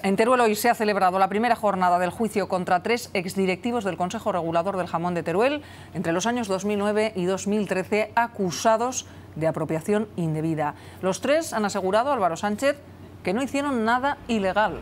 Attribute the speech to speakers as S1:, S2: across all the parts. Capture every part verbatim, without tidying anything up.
S1: En Teruel hoy se ha celebrado la primera jornada del juicio contra tres exdirectivos del Consejo Regulador del Jamón de Teruel entre los años dos mil nueve y dos mil trece, acusados de apropiación indebida. Los tres han asegurado, Álvaro Sánchez, que no hicieron nada ilegal.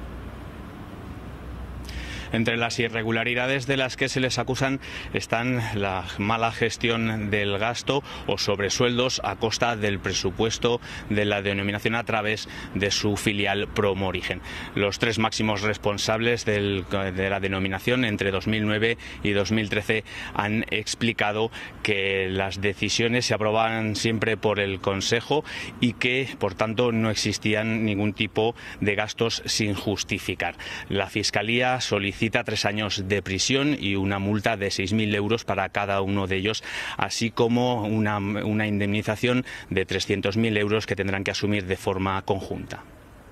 S2: Entre las irregularidades de las que se les acusan están la mala gestión del gasto o sobresueldos a costa del presupuesto de la denominación a través de su filial Promorigen. Los tres máximos responsables del, de la denominación entre dos mil nueve y dos mil trece han explicado que las decisiones se aprobaban siempre por el Consejo y que, por tanto, no existían ningún tipo de gastos sin justificar. La Fiscalía solicita Cita tres años de prisión y una multa de seis mil euros para cada uno de ellos, así como una, una indemnización de trescientos mil euros que tendrán que asumir de forma conjunta.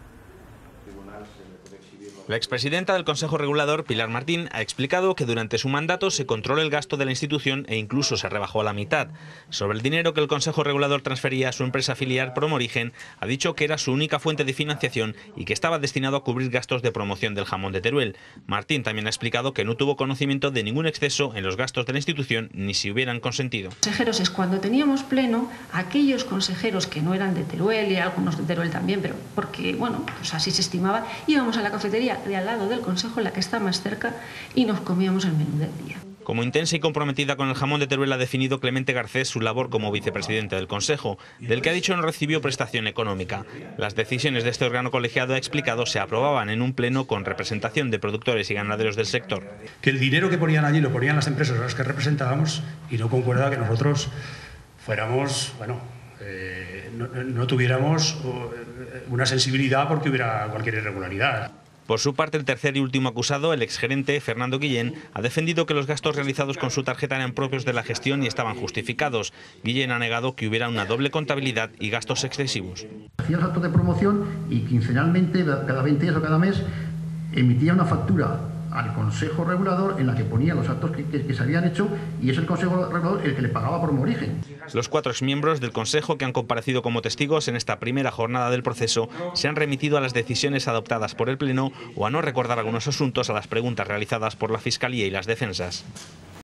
S3: La expresidenta del Consejo Regulador, Pilar Martín, ha explicado que durante su mandato se controló el gasto de la institución e incluso se rebajó a la mitad. Sobre el dinero que el Consejo Regulador transfería a su empresa filial Promorigen, ha dicho que era su única fuente de financiación y que estaba destinado a cubrir gastos de promoción del jamón de Teruel. Martín también ha explicado que no tuvo conocimiento de ningún exceso en los gastos de la institución, ni si hubieran consentido.
S4: Consejeros es cuando teníamos pleno, aquellos consejeros que no eran de Teruel y algunos de Teruel también, pero porque, bueno, pues así se estimaba, íbamos a la cafetería de al lado del Consejo, la que está más cerca, y nos comíamos el menú del día.
S3: Como intensa y comprometida con el jamón de Teruel ha definido Clemente Garcés su labor como vicepresidente del Consejo, del que ha dicho no recibió prestación económica. Las decisiones de este órgano colegiado, ha explicado, se aprobaban en un pleno con representación de productores y ganaderos del sector.
S5: Que el dinero que ponían allí lo ponían las empresas a las que representábamos y no concuerda que nosotros fuéramos, bueno, eh, no, no tuviéramos una sensibilidad porque hubiera cualquier irregularidad.
S3: Por su parte, el tercer y último acusado, el exgerente Fernando Guillén, ha defendido que los gastos realizados con su tarjeta eran propios de la gestión y estaban justificados. Guillén ha negado que hubiera una doble contabilidad y gastos excesivos.
S6: Hacía los actos de promoción y quincenalmente, cada veinte días o cada mes, emitía una factura al Consejo Regulador en la que ponía los actos que, que, que se habían hecho, y es el Consejo Regulador el que le pagaba por Promorigen.
S3: Los cuatro exmiembros del Consejo que han comparecido como testigos en esta primera jornada del proceso se han remitido a las decisiones adoptadas por el Pleno o a no recordar algunos asuntos a las preguntas realizadas por la Fiscalía y las defensas.